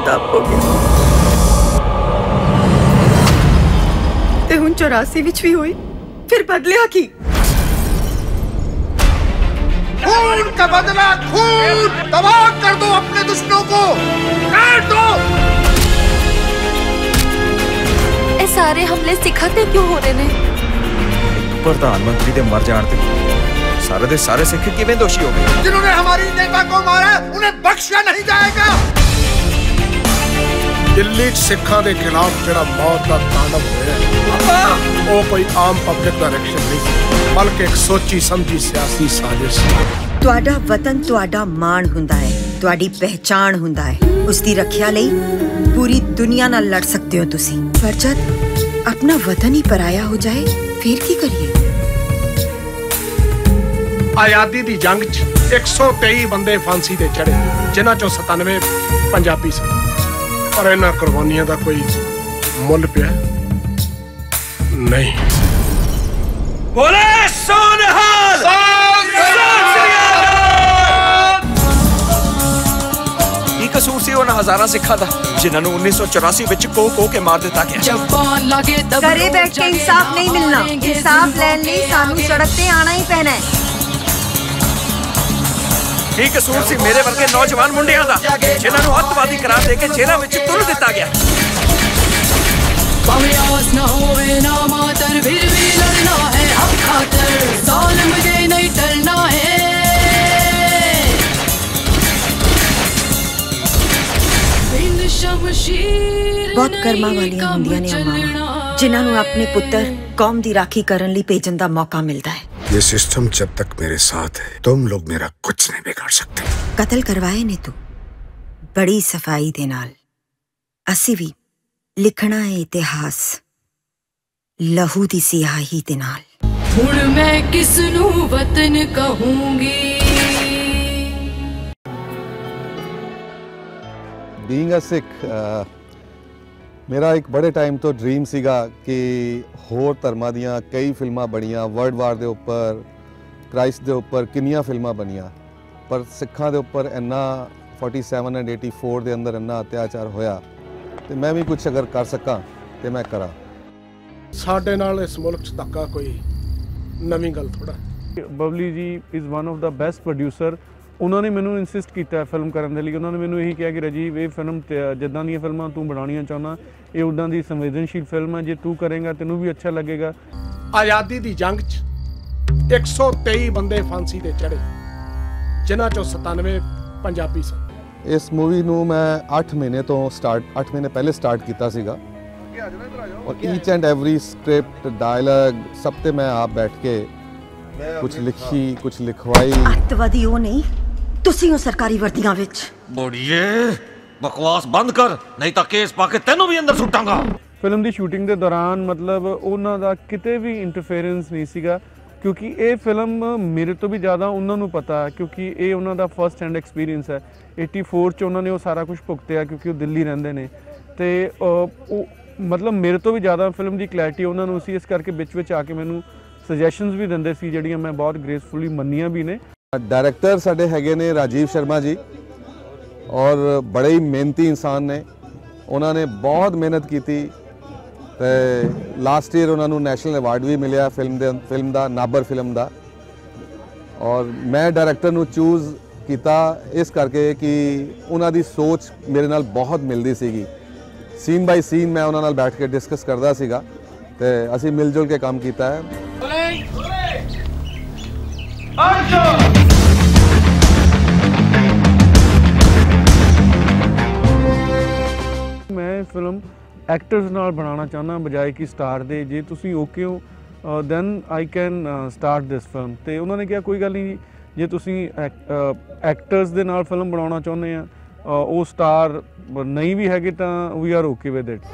तप हो गया ते हुण 84 विच भी हुई, फिर बदलिया की? खून का बदला खून! तबाह कर दो अपने दुश्मनों को, काट दो। ये सारे हमले सिखा ते क्यों हो रहे ने? प्रधानमंत्री दे मर जाण ते सारे दे सारे सिख किवें दोषी हो गए? जिन्होंने हमारी नेता को मारा उन्हें बख्शा नहीं जाएगा। दिल्ली सिखा के खिलाफ जिहड़ा मौत का तांडव होया वो कोई आम पब्लिक दा रिएक्शन नहीं बल्कि एक सोची समझी सियासी साजिश। तुहाडा वतन तुहाडा मान हुंदा है, तुहाडी पहचान हुंदा है। उसकी रखिया लई पूरी दुनिया नाल लड़ सकते हो तुसी, पर जद अपना वतन ही पराया हो जाए फिर की करिए? आजादी दी जंग च 123 बंदे फांसी ते चढ़े, जिन्हां चों 97 पंजाबी सन, पर इन्हां कुर्बानियां दा कोई मुल पिया नहीं। बोले सोनहाल! की कसूर सी उन्हां हजारां सिखां दा जिन्हां नूं 1984 विच कोह के मार दिता गया? घरे बैठ के इंसाफ नहीं मिलना, इंसाफ लैण लई सानू सड़क ते आना ही पैना है। की कसूर सी मेरे वर्गे नौजवान मुंडियां दा जिन्हां नूं अतवादी करार दे के जेलां विच तुल दिता गया? ना होवे ना मातर फिर भी लड़ना है हक खातर, जालिम दे नहीं टलना है। बहुत कर्मा वालियां हुंदियां ने मावां जिन्हां नूं अपने पुत्र कौम दी राखी करन लई भेजण दा मौका मिलदा है। ये सिस्टम जब तक मेरे साथ है तुम लोग मेरा कुछ नहीं बिगाड़ सकते। कतल करवाए ने तू बड़ी सफाई दे नाल, असी भी लिखना है इतिहास लहू दी सियाही दे नाल। हुण मैं किस नूं वतन कहूंगी। बीइंग अ सिख मेरा एक बड़े टाइम तो ड्रीम सीगा कि होर धर्मां दियां कई फिल्मां बनियां, वर्ल्ड वार दे उपर, क्राइस्ट दे उपर किन्नियां फिल्मां बनियां, पर सिखां दे उपर इन्ना 47 एंड 84 दे अंदर इन्ना अत्याचार होया ते मैं भी कुछ अगर कर सकां ते मैं करा। साडे नाल इस मुल्क च धक्का कोई नवीं गल थोड़ा। Babli ji is one of the best producer. उन्होंने मैनू इंसिस्ट किया फिल्म करने लिए। उन्होंने मैनू यही कहा कि राजीव ये फिल्म जिद्दां दी फिल्मां तू बनानियां चाहना, ये उदां दी संवेदनशील फिल्म है, जे तू करेगा तेनू भी अच्छा लगेगा। आज़ादी दी जंग च 123 बंदे फांसी ते चढ़े, जिन्हां चों 97 पंजाबी सन। इस मूवी नू मैं 8 महीने पहले स्टार्ट किया सीगा और each and every script dialogue सब ते मैं आप बैठ के कुछ लिखी कुछ लिखवाई। अतवादी हो नहीं तुसी हो सरकारी वर्दियां विच। बोलिए बकवास बंद कर नहीं तां केस पाके तैनू भी अंदर सुटांगा। फिल्म की शूटिंग के दौरान मतलब उन्हां दा किते भी इंटरफेरेंस नहीं सीगा, क्योंकि ये फिल्म मेरे तो भी ज़्यादा उन्होंने पता है, क्योंकि ये उन्हों दा फर्स्ट हैंड एक्सपीरियंस है। 84 च उन्होंने वो सारा कुछ भुगतिया क्योंकि वो दिल्ली रहिंदे ने ते मतलब मेरे तो भी ज़्यादा फिल्म की क्लैरिटी उन्होंने सी, इस करके बिच आके मैनू सजैशनस भी देंदे सी जिहड़ियां मैं बहुत ग्रेसफुली मन्नियां भी ने। डायरैक्टर साडे हैगे ने राजीव शर्मा जी और बड़े ही मेहनती इंसान ने, उन्होंने बहुत मेहनत की थी ते लास्ट ईयर उन्होंने नैशनल अवार्ड भी मिलिया फिल्म दा नाबर फिल्म दा। और मैं डायरैक्टर नू चूज़ किया इस करके कि उन्हां दी सोच मेरे नाल बहुत मिलदी सीगी। सीन बाय सीन मैं उन्हां नाल बैठ के डिस्कस करदा सीगा ते असीं मिल जुल के काम कीता है। मैं फिल्म एक्टर्स नाल बनाना चाहना बजाय कि स्टार दे। जे तुसी ओके हो then I can start this film. तो उन्होंने कहा कोई गल नहीं, जे तुसी एक्टर्स दे नाल फिल्म बनाना चाਹੁੰਦੇ ਆ ਉਹ स्टार नहीं भी हैगे तो we are okay with it.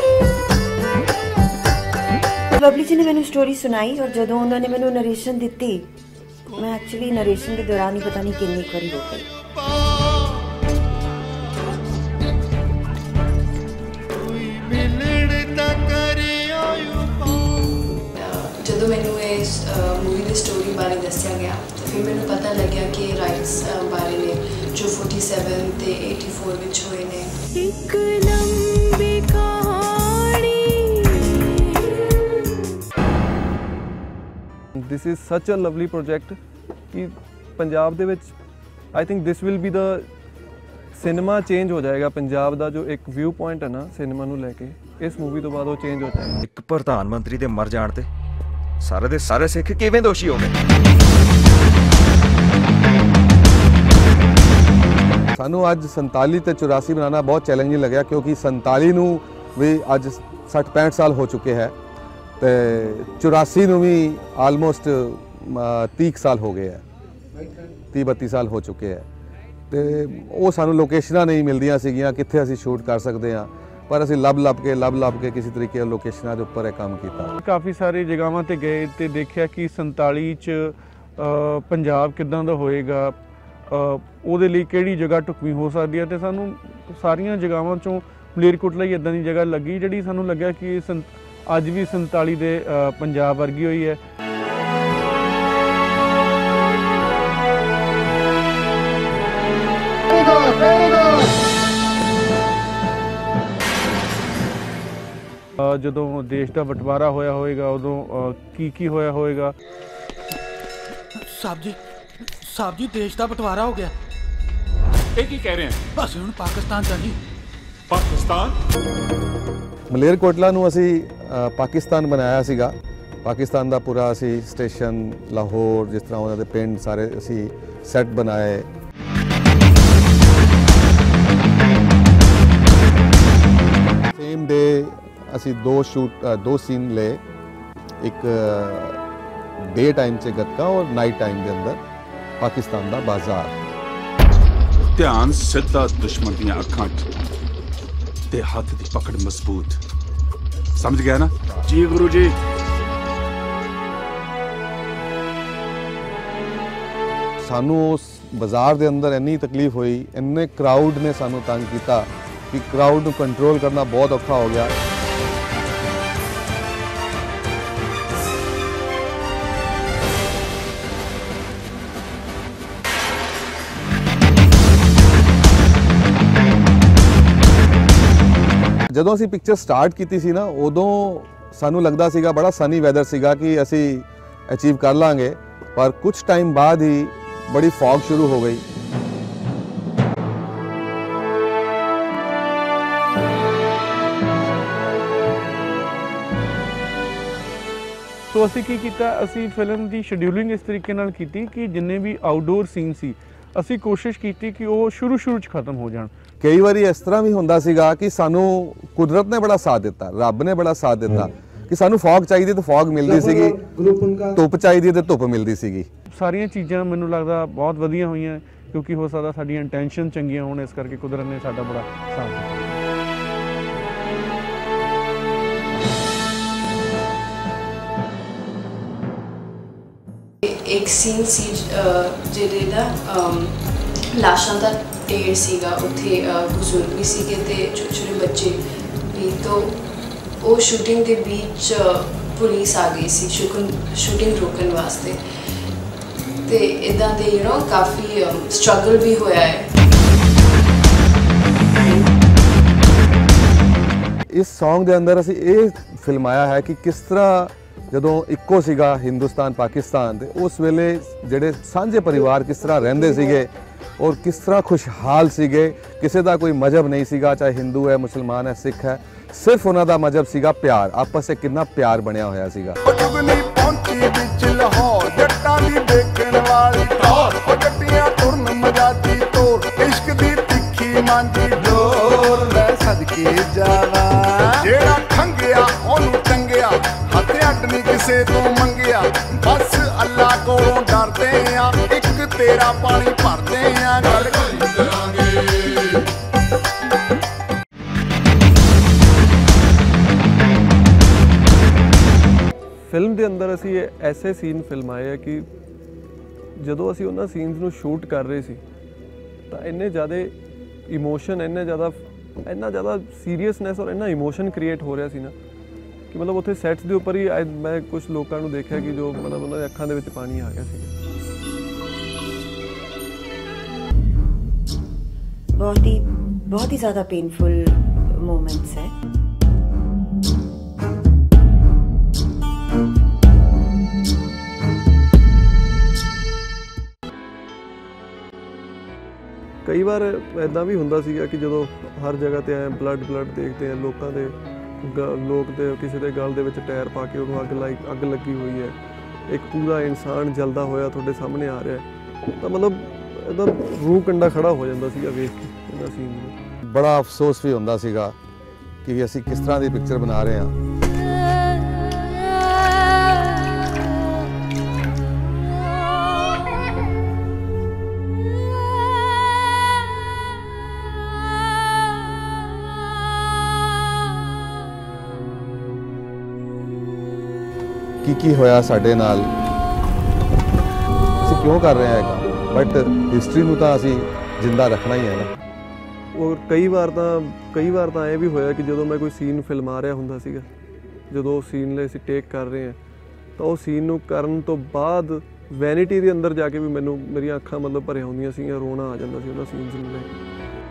Babli ji ने मैंने स्टोरी सुनाई और जो उन्होंने मैंने नरेशन दी, मैं एक्चुअली नरेशन के दौरान ही पता नहीं कितनी बारी हो गई। जो मैंने इस मूवी की स्टोरी बारे दसिया गया फिर मैंने पता लग गया कि राइट्स बारे ने जो 47 ते 84 विच होए ने। एक लंबी कहानी। This is such a lovely project कि पंजाब दे विच I think this will be the cinema change हो जाएगा। पंजाब का जो एक व्यू पॉइंट है ना सिनेमा नूं लैके इस मूवी तो बाद वो चेंज हो जाएगा। एक प्रधानमंत्री दे मर जाण ते सारे दे सारे सिख किवें दोषी हो गए? सानू अज 47 ते 84 बनाना बहुत चैलेंजिंग लग्या क्योंकि 47 नूं भी अज 60-65 साल हो चुके हैं ते 84 नूं भी आलमोस्ट 30 साल हो गए हैं, 30-32 साल हो चुके हैं। तो वो सानू लोकेशनां नहीं मिलदियां सीगियां कित्थे असीं शूट कर सकते हैं, पर असीं लभ के किसी तरीके लोकेशनां दे उपर काम कीता। काफ़ी सारी जगहों ते गए तो देखा कि 47 च पंजाब किदां दा होएगा, ਉਹਦੇ ਲਈ ਕਿਹੜੀ ਜਗ੍ਹਾ ਢੁਕਵੀਂ ਹੋ ਸਕਦੀ ਹੈ। ਤੇ ਸਾਨੂੰ ਸਾਰੀਆਂ ਜਗ੍ਹਾਵਾਂ ਚੋਂ ਮਲੇਰਕੋਟਲਾ ਹੀ ਇਦਾਂ ਦੀ ਜਗ੍ਹਾ ਲੱਗੀ ਜਿਹੜੀ ਸਾਨੂੰ ਲੱਗਿਆ ਕਿ ਅੱਜ ਵੀ 47 ਦੇ ਪੰਜਾਬ ਵਰਗੀ ਹੋਈ ਹੈ। ਜਦੋਂ ਦੇਸ਼ ਦਾ ਬਟਵਾਰਾ ਹੋਇਆ ਹੋਏਗਾ ਉਦੋਂ ਕੀ ਹੋਇਆ ਹੋਏਗਾ। साहब जी देश का बंटवारा हो गया। ये की कह रहे हैं? बस हुण पाकिस्तान चा जी। पाकिस्तान मलेरकोटला नूं असी पाकिस्तान बनाया सीगा। पाकिस्तान का पूरा असी स्टेशन लाहौर जिस तरह उन्होंने पिंड सारे असी सैट बनाए। सेम डे असी दो सीन ले, एक डे टाइम से गतका और नाइट टाइम के अंदर पाकिस्तान का बाजार। ध्यान सीधा दुश्मन दी अखां ते हाथ दी पकड़ मजबूत, समझ गया ना? जी गुरु जी। सानू उस बाजार के अंदर इन्नी तकलीफ हुई, इन्ने क्राउड ने सानू तंग किया कि क्राउड को कंट्रोल करना बहुत औखा हो गया। ਜਦੋਂ ਅਸੀਂ ਪਿਕਚਰ ਸਟਾਰਟ ਕੀਤੀ ਸੀ ਨਾ ਉਦੋਂ ਸਾਨੂੰ ਲੱਗਦਾ ਸੀਗਾ ਬੜਾ ਸਨੀ ਵੈਦਰ ਸੀਗਾ ਕਿ ਅਸੀਂ ਅਚੀਵ ਕਰ ਲਾਂਗੇ, ਪਰ ਕੁਝ ਟਾਈਮ ਬਾਅਦ ਹੀ ਬੜੀ ਫੌਗ ਸ਼ੁਰੂ ਹੋ ਗਈ। ਸੋ ਅਸੀਂ ਕੀ ਕੀਤਾ, ਅਸੀਂ ਫਿਲਮ ਦੀ ਸ਼ਡਿਊਲਿੰਗ ਇਸ ਤਰੀਕੇ ਨਾਲ ਕੀਤੀ ਕਿ ਜਿੰਨੇ ਵੀ ਆਊਟਡੋਰ ਸੀਨ ਸੀ ਅਸੀਂ ਕੋਸ਼ਿਸ਼ ਕੀਤੀ ਕਿ ਉਹ ਸ਼ੁਰੂ 'ਚ ਖਤਮ ਹੋ ਜਾਣ। ਕਈ ਵਾਰੀ ਇਸ ਤਰ੍ਹਾਂ ਵੀ ਹੁੰਦਾ ਸੀਗਾ ਕਿ ਸਾਨੂੰ ਕੁਦਰਤ ਨੇ ਬੜਾ ਸਾਥ ਦਿੱਤਾ, ਰੱਬ ਨੇ ਬੜਾ ਸਾਥ ਦਿੱਤਾ ਕਿ ਸਾਨੂੰ ਫੌਗ ਚਾਹੀਦੀ ਤਾਂ ਫੌਗ ਮਿਲਦੀ ਸੀਗੀ, ਧੁੱਪ ਚਾਹੀਦੀ ਤੇ ਧੁੱਪ ਮਿਲਦੀ ਸੀਗੀ। ਸਾਰੀਆਂ ਚੀਜ਼ਾਂ ਮੈਨੂੰ ਲੱਗਦਾ ਬਹੁਤ ਵਧੀਆ ਹੋਈਆਂ ਕਿਉਂਕਿ ਹੋ ਸਕਦਾ ਸਾਡੀਆਂ ਇੰਟੈਂਸ਼ਨ ਚੰਗੀਆਂ ਹੋਣ, ਇਸ ਕਰਕੇ ਕੁਦਰਤ ਨੇ ਸਾਡਾ ਬੜਾ ਸਾਥ ਦਿੱਤਾ। एक सीन सी ਜਿਹਦੇ ਦਾ ਲਾਸ਼ਾਂ ਦਾ ਢੇਰ ਸੀਗਾ, ਉੱਥੇ ਬਜ਼ੁਰਗ ਵੀ ਸੀਗੇ ਤੇ ਛੋਟੇ ਛੋਟੇ ਬੱਚੇ ਵੀ। ਤਾਂ ਉਹ ਸ਼ੂਟਿੰਗ ਦੇ ਵਿੱਚ ਪੁਲਿਸ ਆ ਗਈ ਸੀ ਸ਼ੂਟਿੰਗ ਰੋਕਣ ਵਾਸਤੇ ਤੇ ਇਦਾਂ ਦੇ ਕਾਫੀ ਸਟਰਗਲ ਵੀ ਹੋਇਆ ਹੈ। ਇਸ ਸੌਂਗ ਦੇ ਅੰਦਰ ਅਸੀਂ ਇਹ ਫਿਲਮਾਇਆ ਹੈ ਕਿ ਕਿਸ ਤਰ੍ਹਾਂ ਜਦੋਂ ਇੱਕੋ ਸੀਗਾ ਹਿੰਦੁਸਤਾਨ ਪਾਕਿਸਤਾਨ ਤੇ ਉਸ ਵੇਲੇ ਜਿਹੜੇ ਸਾਂਝੇ ਪਰਿਵਾਰ ਕਿਸ ਤਰ੍ਹਾਂ ਰਹਿੰਦੇ ਸੀਗੇ ਔਰ ਕਿਸ ਤਰ੍ਹਾਂ ਖੁਸ਼ਹਾਲ ਸੀਗੇ। ਕਿਸੇ ਦਾ ਕੋਈ ਮਜ਼ਹਬ ਨਹੀਂ ਸੀਗਾ, ਚਾਹੇ ਹਿੰਦੂ ਹੈ, ਮੁਸਲਮਾਨ ਹੈ, ਸਿੱਖ ਹੈ, ਸਿਰਫ ਉਹਨਾਂ ਦਾ ਮਜ਼ਹਬ ਸੀਗਾ ਪਿਆਰ। ਆਪਸ ਵਿੱਚ ਕਿੰਨਾ ਪਿਆਰ ਬਣਿਆ ਹੋਇਆ ਸੀਗਾ। ਪਹੁੰਚੀ ਵਿੱਚ ਲਾਹੌਰ ਜੱਟਾਂ ਦੀ ਦੇਖਣ ਵਾਲੀ ਟੌਰ, ਉਹ ਜੱਟੀਆਂ ਤੁਰਨ ਮਜਾਦੀ ਤੋਰ, ਇਸ਼ਕ ਦੀ ਤਿੱਖੀ ਮਾਂਜੀ ਡੋਰ, ਲੈ ਸਦਕੇ ਜਾਵਾ ਜਿਹੜਾ ਖੰਗਿਆ ਉਹਨੂੰ ਟੰਗਿਆ, ਹੱਥ ਅੱਡ ਨਹੀਂ ਕਿਸੇ ਤੋਂ ਮੰਗਿਆ, ਬਸ ਅੱਲਾ ਕੋਲੋਂ ਡਰਦੇ ਆ, ਇੱਕ ਤੇਰਾ ਪਾਣੀ ਭਰਦੇ ਆ, ਗੱਲ ਕਰਾਂਗੇ। ਫਿਲਮ ਦੇ ਅੰਦਰ ਅਸੀਂ ਐਸੇ ਸੀਨ ਫਿਲਮਾਏ ਆ ਕਿ ਜਦੋਂ ਅਸੀਂ ਉਹਨਾਂ ਸੀਨਸ ਨੂੰ ਸ਼ੂਟ ਕਰ ਰਹੇ ਸੀ ਤਾਂ ਇੰਨੇ ਜ਼ਿਆਦਾ ਇਮੋਸ਼ਨ, ਇੰਨਾ ਜ਼ਿਆਦਾ ਸੀਰੀਅਸਨੈਸ ਔਰ ਇੰਨਾ ਇਮੋਸ਼ਨ ਕ੍ਰੀਏਟ ਹੋ ਰਿਹਾ ਸੀ ਨਾ ਕਿ ਮਤਲਬ ਉੱਥੇ ਸੈਟਸ ਦੇ ਉੱਪਰ ਹੀ ਮੈਂ ਕੁਝ ਲੋਕਾਂ ਨੂੰ ਦੇਖਿਆ ਕਿ ਜੋ ਮਤਲਬ ਉਹਨਾਂ ਦੇ ਅੱਖਾਂ ਦੇ ਵਿੱਚ ਪਾਣੀ ਆ ਗਿਆ ਸੀ। बहुत ही ज़्यादा पेनफुल मोमेंट्स है। कई बार इदां भी हुंदा सीगा कि जदों हर जगह ते आए ब्लड देखते हैं लोगों के लोग दे किसी के गल दे विच टायर पा के उन्होंने अग लगी हुई है, एक पूरा इंसान जलदा होया तुहाडे सामने आ रहा है, तो मतलब इदां रूह कंडा खड़ा हो जांदा सीगा वेख के इन्हां सीन नूं। बड़ा अफसोस भी हुंदा सीगा कि असीं किस तरह की पिक्चर बना रहे हैं। की होया साडे नाल, असीं क्यों कर रहे हैं काम, बट हिस्टरी नूं तां असीं जिंदा रखना ही है ना। और कई बार तो ऐ भी होया कि जो मैं कोई सीन फिल्मा रहा हुंदा सीगा, जो सीन ले असीं टेक कर रहे हैं तो वो सीन नूं करन तो बाद वैनिटी दे अंदर जाके भी मैनूं मेरियां अखां मतलब भरिया हुंदियां सीगियां, रोना आ जांदा सी उन्हां सीन्स नूं लेके।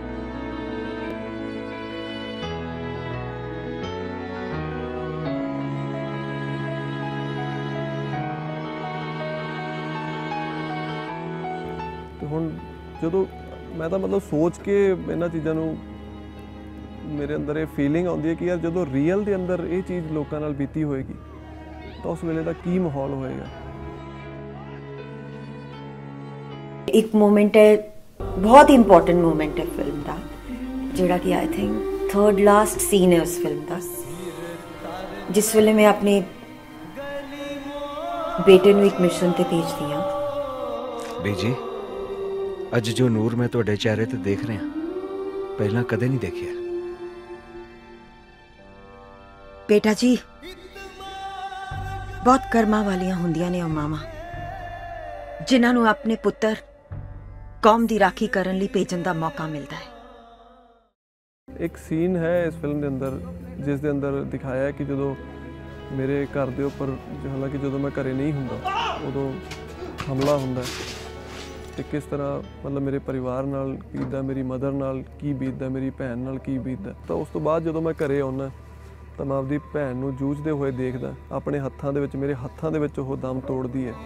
ਹੁਣ ਜਦੋਂ मैं तो मतलब सोच के इन्हां चीज़ों नूं मेरे अंदर ये फीलिंग आउंदी है कि यार जो रियल के अंदर ये चीज़ लोगों नाल बीती होएगी तो उस वेले दा की माहौल होएगा। एक मोमेंट है, बहुत ही इंपॉर्टेंट मोमेंट है फिल्म का, जिहड़ा कि I think third last scene है उस फिल्म का, जिस वेले मैं अपने बेटे नूं एक मिशन ते भेजदी हां। बेजी अज जो नूर मैं तुहाडे चेहरे ते देख रहा पहला कदे नहीं देखिया। बेटा जी बहुत कर्मा वालियां हुंदियां ने मामा, जिन्हां नूं अपने पुत्तर कौम दी राखी करन लई भेजण दा मौका मिलता है। एक सीन है इस फिल्म के अंदर जिस दे अंदर दिखाया है कि जो मेरे घर के उपर, हालांकि जो मैं घरे नहीं हुंदा उदों हमला हुंदा है, तो किस तरह मतलब मेरे परिवार नाल बीतदा, मेरी मदर नाल की बीतदा, मेरी भैन नाल की बीतदा। तो उस तो बाद जो मैं घरे आउंदा तो मैं आपदी भैन नूं जूझदे होए देखदा, अपने हत्थां दे विच मेरे हत्थां दे विच ओह दम तोड़दी है।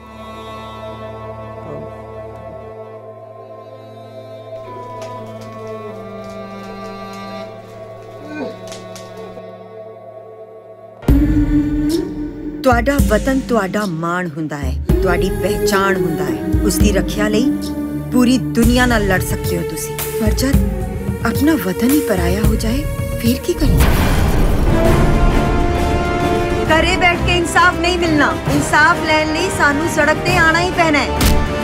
तुहाडा वतन तुहाडा माण हुंदा है, तुहाडी पहचान हुंदा है, उसकी रखिया लई पूरी दुनिया नाल लड़ सकते हो तुसी। पर जब अपना वतन ही पराया हो जाए फिर की करें? घरे बैठ के इंसाफ नहीं मिलना, इंसाफ लैण लई सानू सड़क ते आना ही पैना है।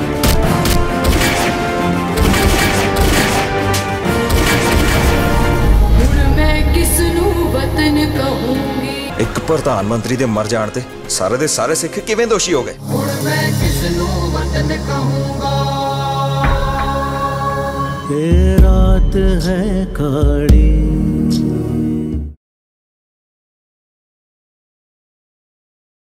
मैं किसनू वतन कहूंगी। एक प्रधानमंत्री दे मर जाण ते सारे दे सारे सिख किवें दोषी हो गए? मैं किसनू वतन कहूंगा। ये रात है काली